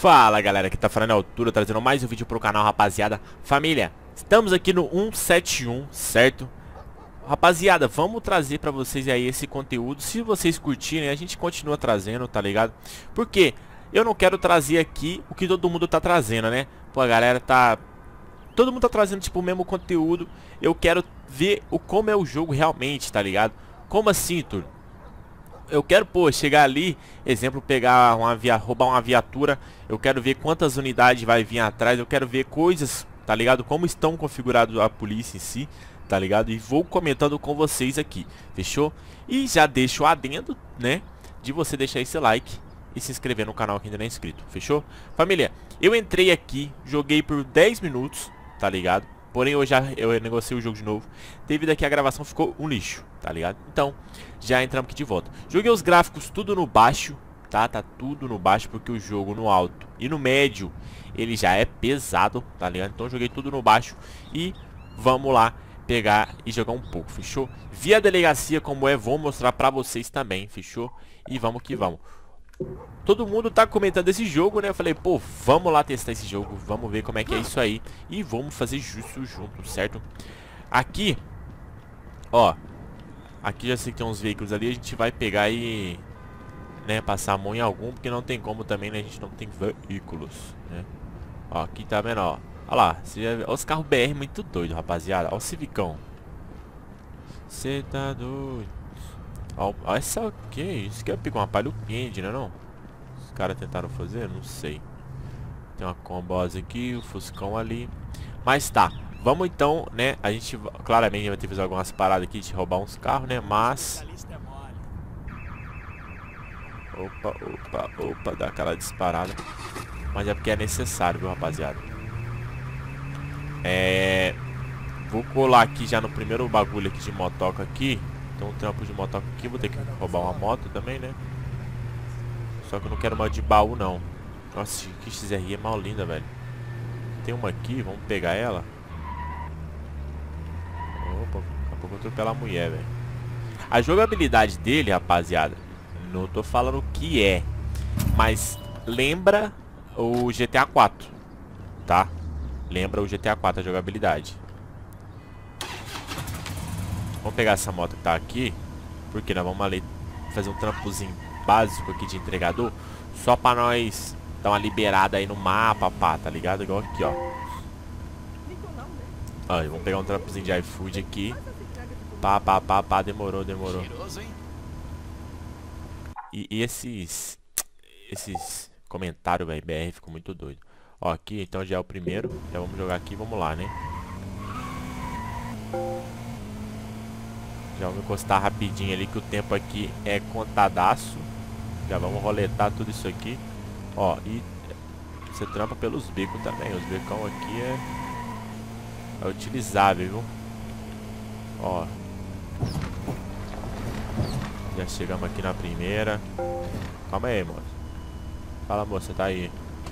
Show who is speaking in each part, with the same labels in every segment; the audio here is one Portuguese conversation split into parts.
Speaker 1: Fala galera, aqui tá falando a altura, trazendo mais um vídeo pro canal, rapaziada. Família, estamos aqui no 171, certo? Rapaziada, vamos trazer pra vocês aí esse conteúdo. Se vocês curtirem, a gente continua trazendo, tá ligado? Porque eu não quero trazer aqui o que todo mundo tá trazendo, né? Pô, a galera tá... todo mundo tá trazendo tipo o mesmo conteúdo. Eu quero ver como é o jogo realmente, tá ligado? Como assim, turno? Eu quero, pô, chegar ali, exemplo, pegar roubar uma viatura. Eu quero ver quantas unidades vai vir atrás. Eu quero ver coisas, tá ligado? Como estão configurados a polícia em si, tá ligado? E vou comentando com vocês aqui, fechou? E já deixo o adendo, né, de você deixar esse like e se inscrever no canal que ainda não é inscrito, fechou? Família, eu entrei aqui, joguei por 10 minutos, tá ligado? Porém eu negociei o jogo de novo. Devido a que a gravação ficou um lixo, tá ligado? Então, já entramos aqui de volta. Joguei os gráficos tudo no baixo, tá? Tá tudo no baixo porque o jogo no alto e no médio ele já é pesado, tá ligado? Então joguei tudo no baixo e vamos lá pegar e jogar um pouco, fechou? Vi a delegacia como é, vou mostrar pra vocês também, fechou? E vamos que vamos. Todo mundo tá comentando esse jogo, né? Eu falei, pô, vamos lá testar esse jogo. Vamos ver como é que é isso aí. E vamos fazer justo junto, certo? Aqui, ó, aqui já sei que tem uns veículos ali. A gente vai pegar e, né, passar a mão em algum, porque não tem como também, né? A gente não tem veículos, né? Ó, aqui tá vendo, ó. Olha lá, olha os carros BR muito doido, rapaziada. Olha o Civicão. Cê tá doido. Ó, essa o que? Isso que é uma palha quente, né, não? Os caras tentaram fazer? Não sei. Tem uma combosa aqui, o Fuscão ali. Mas tá, vamos então, né? A gente claramente vai ter que fazer algumas paradas aqui de roubar uns carros, né? Mas... Opa, dá aquela disparada. Mas é porque é necessário, viu, rapaziada? Vou colar aqui já no primeiro bagulho aqui de motoca aqui. Tem um trampo de motoca aqui, vou ter que roubar uma moto também, né? Só que eu não quero uma de baú, não. Nossa, que XRI é mal linda, velho. Tem uma aqui, vamos pegar ela. Opa, daqui a pouco eu atropelo a mulher, velho. A jogabilidade dele, rapaziada, não tô falando o que é, mas lembra o GTA 4, tá? Lembra o GTA 4 a jogabilidade. Vamos pegar essa moto que tá aqui, porque nós vamos ali fazer um trampozinho básico aqui de entregador, só pra nós dar uma liberada aí no mapa, pá, tá ligado? Igual aqui, ó. Aí, vamos pegar um trampozinho de iFood aqui. Pá, demorou. E esses comentários, velho, BR ficou muito doido. Ó, aqui, então já é o primeiro. Já vamos jogar aqui, vamos lá, né? Já vamos encostar rapidinho ali, que o tempo aqui é contadaço. Já vamos roletar tudo isso aqui. Ó, e você trampa pelos becos também. Os becão aqui é utilizável, viu? Ó, já chegamos aqui na primeira. Calma aí, moço. Fala, moço, você tá aí.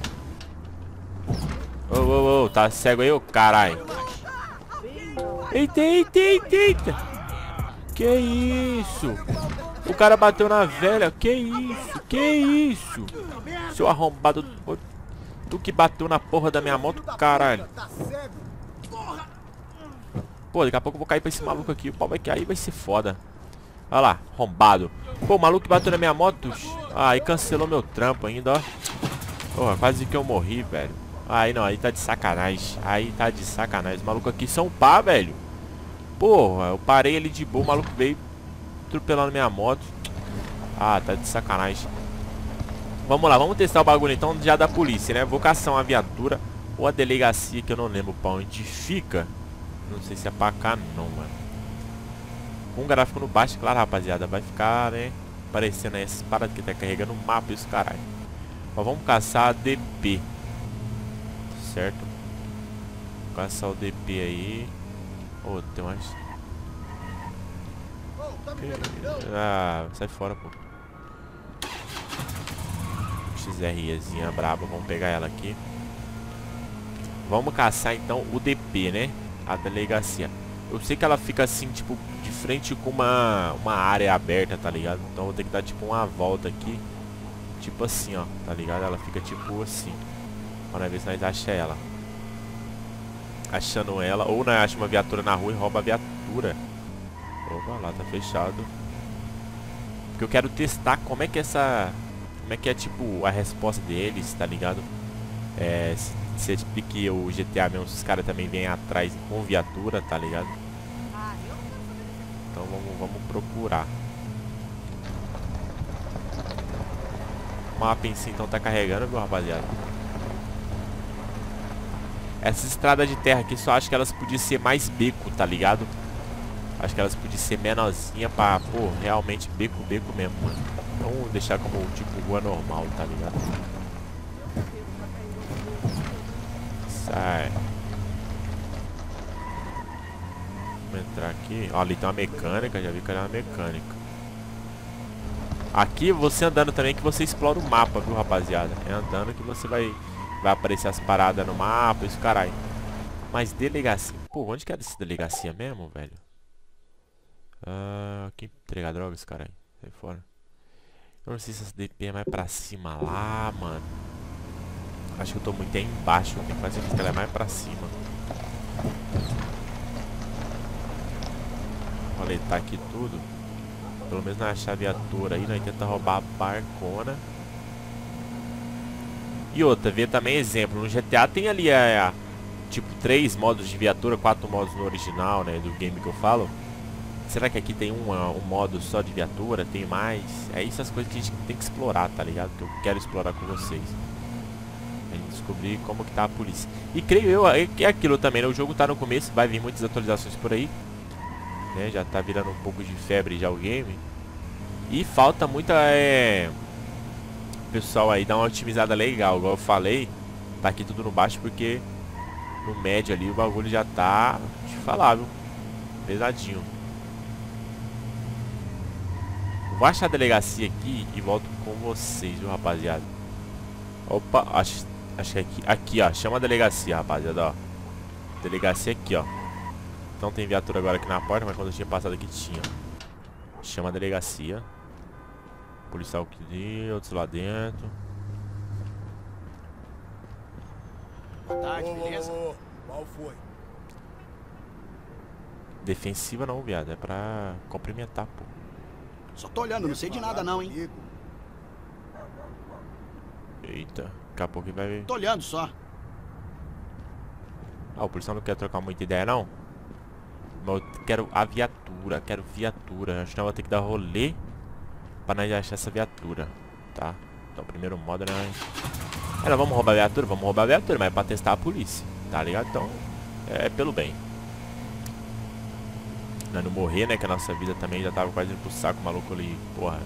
Speaker 1: Ô, tá cego aí, ô caralho. Eita. Que isso? O cara bateu na velha. Que isso? Seu arrombado. Tu que bateu na porra da minha moto, caralho. Pô, daqui a pouco eu vou cair pra esse maluco aqui. O pau vai cair, vai ser foda. Olha lá, arrombado. Pô, o maluco que bateu na minha moto. Aí cancelou meu trampo ainda, ó. Porra, quase que eu morri, velho. Aí não, aí tá de sacanagem. Os malucos aqui são pá, velho. Porra, eu parei ali de boa, o maluco veio atropelando minha moto. Ah, tá de sacanagem. Vamos lá, vamos testar o bagulho então já da polícia, né? Vou caçar uma viatura ou a delegacia, que eu não lembro pra onde fica. Não sei se é pra cá não, mano. Com o gráfico no baixo, claro, rapaziada, vai ficar, né, aparecendo aí essas paradas que tá carregando o mapa e os caralho. Ó, vamos caçar a DP. Certo? Vou caçar o DP aí. Ô, tem mais... Ah, sai fora, pô. XREzinha braba, vamos pegar ela aqui. Vamos caçar então o DP, né? A delegacia. Eu sei que ela fica assim, tipo, de frente com uma área aberta, tá ligado? Então vou ter que dar tipo uma volta aqui. tipo assim, ó, tá ligado? Ela fica tipo assim. Bora ver se nós achamos ela. Achando ela, ou nós achamos uma viatura na rua e rouba a viatura. Opa, lá tá fechado. Porque eu quero testar como é que essa... Como é que é, tipo, a resposta deles, tá ligado? Se é tipo que o GTA mesmo, os caras também vêm atrás com viatura, tá ligado? Então vamos procurar. O mapa em si então tá carregando, viu, rapaziada? Essas estradas de terra aqui, só acho que elas podiam ser mais beco, tá ligado? Acho que elas podiam ser menorzinha pra, pô, realmente beco mesmo, mano. Então deixar como tipo rua normal, tá ligado? Sai. Vamos entrar aqui. Ó, ali tem uma mecânica, já vi que era uma mecânica. Aqui você andando também que você explora o mapa, viu, rapaziada? É andando que você vai aparecer as paradas no mapa, isso caralho. Mas delegacia... Pô, onde que é essa delegacia mesmo, velho? Quem entrega drogas, caralho? Sai fora. Eu não sei se essa DP é mais pra cima lá, mano. Acho que eu tô muito aí embaixo. Tem quase certeza que ela é mais pra cima. Roletar aqui tudo. Pelo menos nós achar a viatura aí. Nós tenta roubar a barcona. E outra, ver também exemplo. No GTA tem ali tipo 3 modos de viatura, 4 modos no original, né? Do game que eu falo. Será que aqui tem um modo só de viatura? Tem mais? É isso as coisas que a gente tem que explorar, tá ligado? Que eu quero explorar com vocês. A gente descobrir como que tá a polícia. E creio eu, é aquilo também, né? O jogo tá no começo, vai vir muitas atualizações por aí. Né? Já tá virando um pouco de febre já o game. E falta muita, pessoal aí, dar uma otimizada legal. Igual eu falei, tá aqui tudo no baixo porque no médio ali o bagulho já tá, deixa eu falar, viu? Pesadinho. Vou achar a delegacia aqui e volto com vocês, viu, rapaziada? Opa, acho que é aqui. Aqui, ó. Chama a delegacia, rapaziada, ó. Delegacia aqui, ó. Não tem viatura agora aqui na porta, mas quando eu tinha passado aqui tinha. Chama a delegacia. Policial aqui, outros lá dentro.
Speaker 2: Boa tarde, beleza?
Speaker 3: Qual foi?
Speaker 1: Defensiva não, viado. É pra cumprimentar, pô.
Speaker 2: Só tô olhando, não sei de nada não, hein?
Speaker 1: Eita, daqui a pouco ele vai...
Speaker 2: Tô olhando só.
Speaker 1: Ah, o policial não quer trocar muita ideia, não? Mas eu quero a viatura, quero viatura. Acho que nós vamos ter que dar rolê pra nós achar essa viatura, tá? Então, primeiro modo, né? Nós vamos roubar a viatura, mas é pra testar a polícia, tá ligado? Então, é pelo bem. Nós não morrer, né? Que a nossa vida também já tava quase indo pro saco, o maluco ali, porra.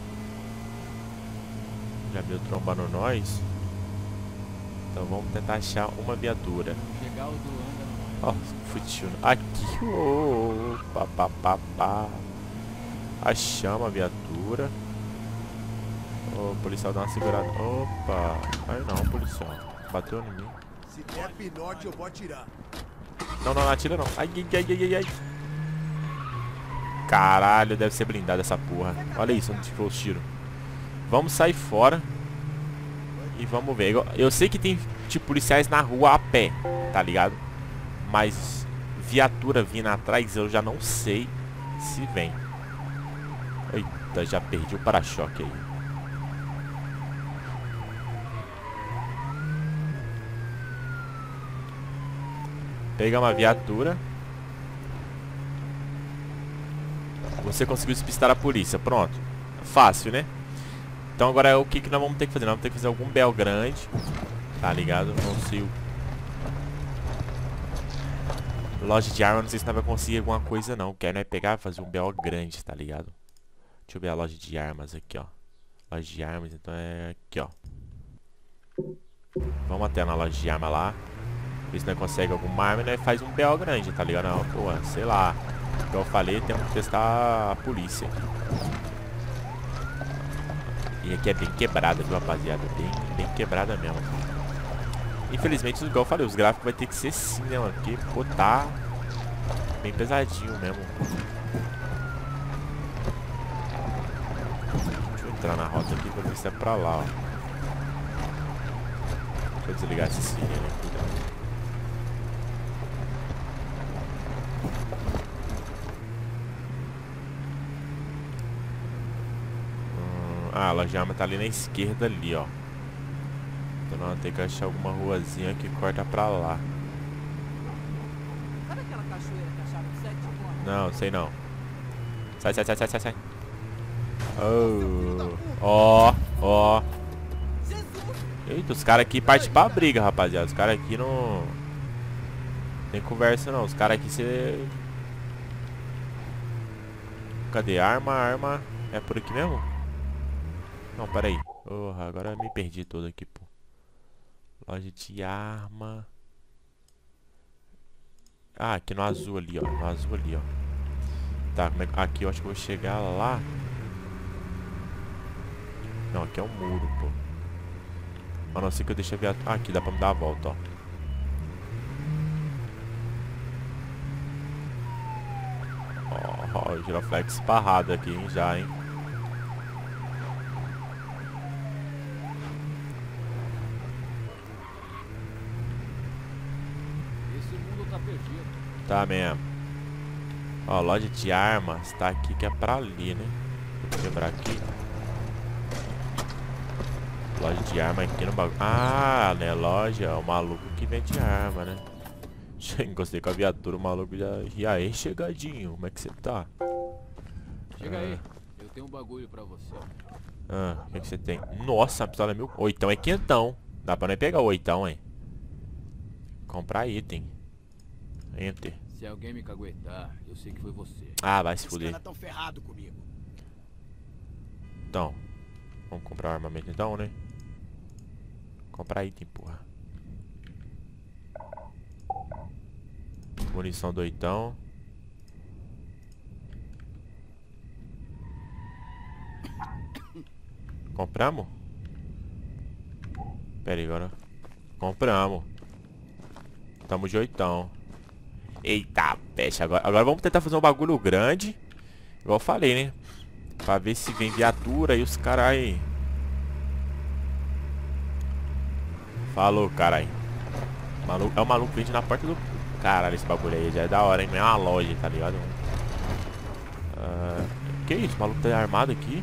Speaker 1: Já veio trombando nós. Então vamos tentar achar uma viatura. Ó, futiu. Aqui, opa, papapá. Achamos a viatura. O policial dá uma segurada. Opa, aí não, policial. Bateu em mim.
Speaker 3: Se der pinote, eu vou atirar.
Speaker 1: Não, não, não atira não. Ai, ai, ai, ai, ai. Caralho, deve ser blindada essa porra. Olha isso, onde ficou os tiros. Vamos sair fora. E vamos ver. Eu sei que tem, tipo, policiais na rua a pé, tá ligado? Mas viatura vindo atrás, eu já não sei se vem. Eita, já perdi o para-choque aí. Pegamos a viatura. Você conseguiu despistar a polícia, pronto. Fácil, né? Então agora o que nós vamos ter que fazer? Nós vamos ter que fazer algum BO grande. Tá ligado? Não sei o... Loja de arma, não sei se nós vamos conseguir alguma coisa não. Quero nós pegar e fazer um BO grande, tá ligado? Deixa eu ver a loja de armas aqui, ó. Loja de armas, então é aqui, ó. Vamos até na loja de arma lá. Ver se nós conseguimos alguma arma e nós faz um BO grande, tá ligado? Não, pô, sei lá. Como eu falei, temos que testar a polícia aqui. E aqui é bem quebrada, viu, rapaziada? Bem quebrada mesmo. Infelizmente, igual eu falei, os gráficos vai ter que ser sim, né, mano? Porque, pô, tá bem pesadinho mesmo. Deixa eu entrar na rota aqui pra ver se é pra lá, ó. Deixa eu desligar esse sirene aqui, cuidado. Ah, a loja de arma tá ali na esquerda ali, ó. Então nós tem que achar alguma ruazinha que corta pra lá.
Speaker 4: Sabe aquela cachoeira que acharam 7 anos?
Speaker 1: Não, sei não. Sai, sai, sai, sai, sai, sai. Oh, ó, ó. Eita, os caras aqui partem pra briga, rapaziada. Os caras aqui não tem conversa não. Os caras aqui cê... Cadê? Arma, arma. É por aqui mesmo? Não, pera aí. Oh, agora eu me perdi todo aqui, pô. Loja de arma. Ah, aqui no azul ali, ó. No azul ali, ó. Tá, aqui eu acho que eu vou chegar lá. Não, aqui é um muro, pô. A não ser que eu deixe a viatura... Ah, aqui dá pra me dar a volta, ó. Ó, o giroflex esparrado aqui, hein, já, hein.
Speaker 4: Esse mundo tá perdido.
Speaker 1: Tá mesmo. Ó, loja de armas tá aqui que é pra ali, né? Vou quebrar aqui. Loja de arma aqui no bagulho. Ah, né? Loja, é o maluco que vende arma, né? Encostei com a viatura, o maluco já... E aí, chegadinho, como é que você tá?
Speaker 4: Chega aí, eu tenho um bagulho pra você.
Speaker 1: Ah, o que você tem? Nossa, a pistola é mil... Oitão é quentão. Dá pra nós pegar o oitão, hein? Comprar item. Enter.
Speaker 4: Se alguém me caguetar, eu sei que foi você.
Speaker 1: Ah, vai se
Speaker 2: Esses
Speaker 1: fuder.
Speaker 2: caras tão ferrados comigo.
Speaker 1: Então, vamos comprar armamento então, né? Comprar item, porra. Munição do oitão. Compramos? Pera aí, agora. Compramos. Tamo de oitão. Eita, peste. Agora vamos tentar fazer um bagulho grande. Igual eu falei, né? Pra ver se vem viatura e os carai. Falou, carai. É o maluco que vende na porta do... Caralho, esse bagulho aí já é da hora, hein? É uma loja, tá ligado? Que isso? O maluco tá armado aqui?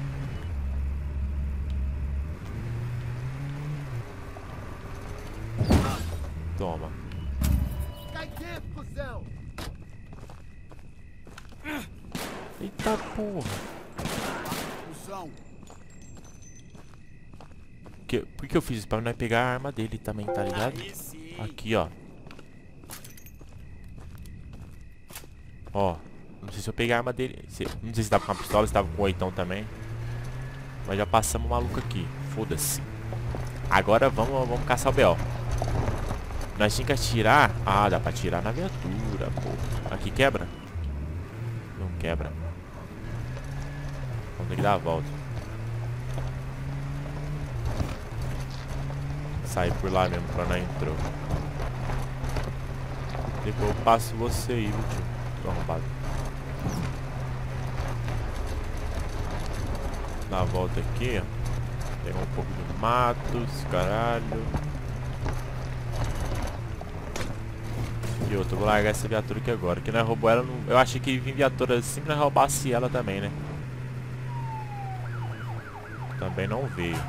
Speaker 1: Toma.
Speaker 3: Cai dentro, cuzão!
Speaker 1: Eita porra.
Speaker 2: Cusão.
Speaker 1: Por que eu fiz isso? Pra nós pegar a arma dele também, tá ligado?
Speaker 2: Aí sim.
Speaker 1: Aqui, ó. Ó. Não sei se eu peguei a arma dele. Não sei se tava com a pistola, se tava com o oitão também. Mas já passamos o maluco aqui. Foda-se. Agora vamos caçar o B.O. Nós tínhamos que atirar. Ah, dá pra atirar na viatura, pô. Aqui quebra? Não quebra. Vamos ter que dar a volta. Sai por lá mesmo pra não entrou. Depois eu passo você aí, viu, tio? Tô arrombado. Dá a volta aqui, ó. Pegar um pouco de matos, caralho. E outro, eu vou largar essa viatura aqui agora. Que nós roubou ela, não... Eu achei que vinha viatura assim que nós roubasse ela também, né? Também não veio.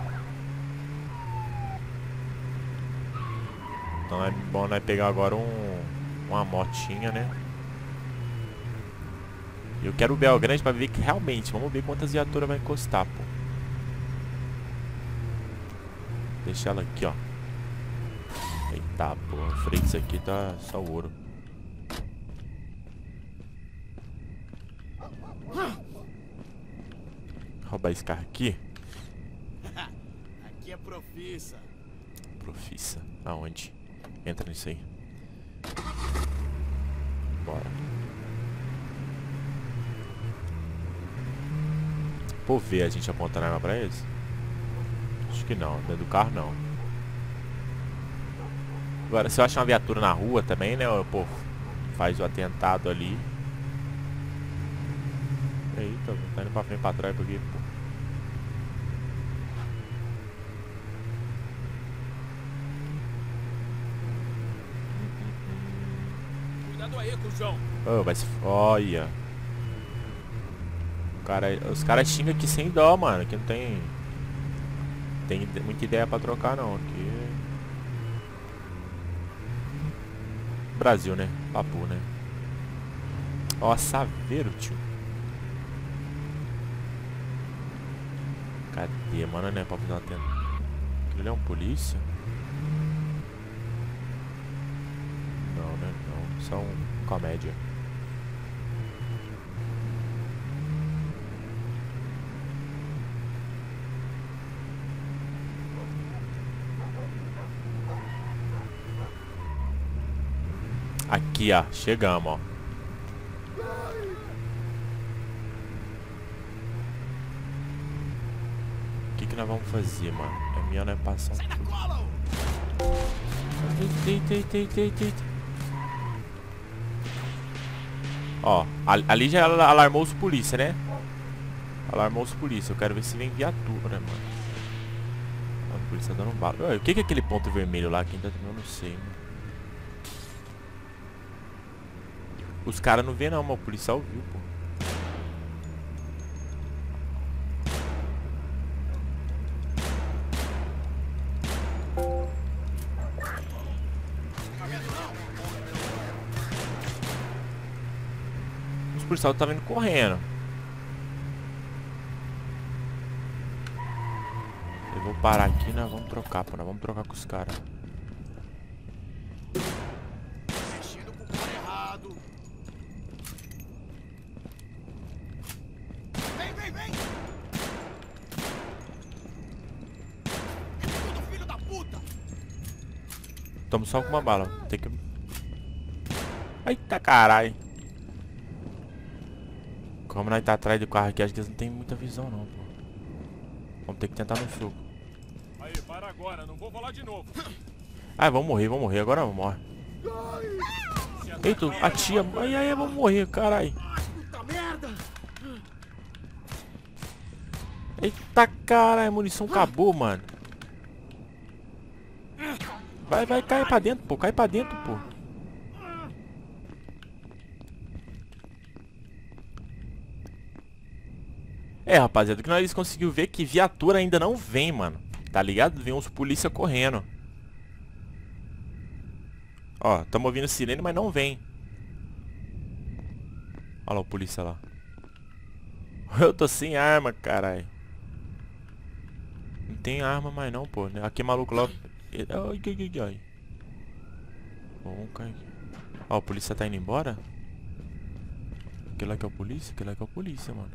Speaker 1: Então é bom nós pegar agora uma motinha, né? Eu quero o B.O. grande pra ver que realmente... Vamos ver quantas viaturas vai encostar, pô. Deixa ela aqui, ó. Eita, pô. O freio disso aqui tá só ouro. Roubar esse carro aqui.
Speaker 2: Aqui é profissa.
Speaker 1: Profissa. Aonde? Entra nisso aí. Bora. Pô, ver a gente apontando a arma pra eles? Acho que não, dentro do carro não. Agora, se eu achar uma viatura na rua também, né? Pô, faz o atentado ali. Eita, tá indo pra frente e pra trás por aqui, pô.
Speaker 4: Cuidado aí, cuzão.
Speaker 1: Oh, vai se... Olha. Os caras xingam aqui sem dó, mano. Aqui não tem... Tem muita ideia pra trocar, não. Aqui... Brasil, né? Papu, né? Ó, saveiro, tio. Cadê, mano, né? Pra fazer uma tenda. Aquilo é um polícia? Não, né? Não. Só um comédia. Aqui, ó. Chegamos, ó. O que nós vamos fazer, mano? A minha não é passar. Eita. Ó, ali já alarmou os polícia, né? Alarmou os polícia. Eu quero ver se vem viatura, mano. A polícia tá dando bala. Ué, o que é aquele ponto vermelho lá? Quem tá também eu não sei, mano. Os caras não vê não, mas o policial viu, pô. Os policiais tá vindo correndo. Eu vou parar aqui, nós vamos trocar, pô. Nós vamos trocar com os caras.
Speaker 2: Mexendo com o cara errado. Vem! Escuta, filho da puta!
Speaker 1: Tamo só com uma bala. Tem que... Eita caralho. Como nós tá atrás do carro aqui, acho que eles não tem muita visão não, pô. Vamos ter que tentar no soco.
Speaker 4: Aí, para agora, não vou falar de novo.
Speaker 1: Ai, vamos morrer. Agora vamos morrer. Eita, a tia... Ai, vamos morrer, caralho.
Speaker 3: Puta merda!
Speaker 1: Eita caralho, a munição acabou, mano. Vai, cai pra dentro, pô. Cai pra dentro, pô. É, rapaziada, o que nós conseguimos ver é que viatura ainda não vem, mano. Tá ligado? Vem uns polícia correndo. Ó, tamo ouvindo sirene, mas não vem. Olha lá o polícia lá. Eu tô sem arma, caralho. Não tem arma mais não, pô. Aqui maluco lá. Ai. Vamos cair. Ó, o polícia tá indo embora. Aquele lá que é o polícia? Aquele lá que é o polícia, mano.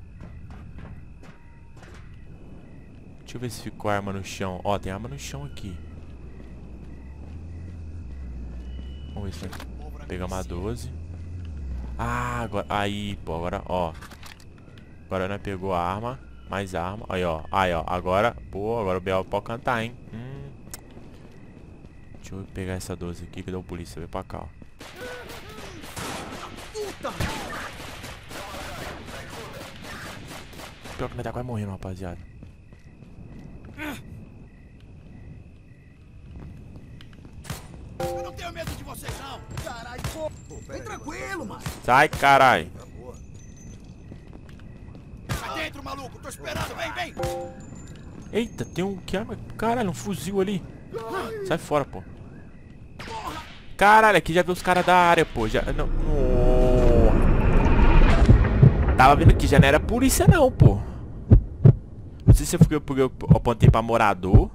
Speaker 1: Deixa eu ver se ficou arma no chão. Ó, tem arma no chão aqui. Vamos ver se vai pegar uma 12. Ah, agora... Aí, pô, agora, ó. Agora nós pegou a arma. Mais arma. Aí, ó. Agora... Pô, agora o B.O. pode cantar, hein. Deixa eu pegar essa 12 aqui. Cadê o polícia? Vem pra cá, ó. Pior que nós tá quase morrendo, rapaziada.
Speaker 2: Eu não tenho medo de vocês, não!
Speaker 3: Caralho, pô! Vem tranquilo, mano!
Speaker 1: Sai, caralho.
Speaker 2: Vai dentro, maluco! Tô esperando! Vem!
Speaker 1: Eita, tem um... Que arma? Caralho, um fuzil ali. Sai fora, pô. Caralho, aqui já viu os caras da área, pô. Já... Não... Tava vendo que já não era polícia, não, pô. Não sei se foi porque eu apontei pra morador.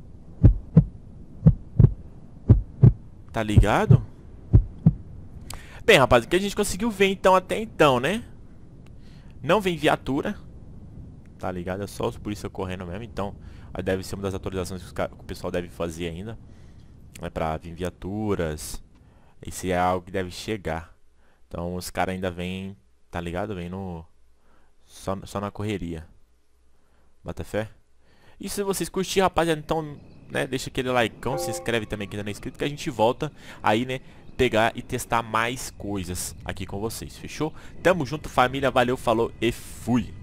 Speaker 1: Tá ligado? Bem, rapaz, o que a gente conseguiu ver então até então, né? Não vem viatura. Tá ligado? É só os polícia correndo mesmo. Então, deve ser uma das atualizações que o pessoal deve fazer ainda. É pra vir viaturas. Esse é algo que deve chegar. Então, os caras ainda vêm, tá ligado? Vem no... Só na correria. Bota fé? E se vocês curtirem, rapaziada, então, né, deixa aquele likeão, se inscreve também quem ainda não é inscrito, que a gente volta aí, né, pegar e testar mais coisas aqui com vocês, fechou? Tamo junto, família, valeu, falou e fui!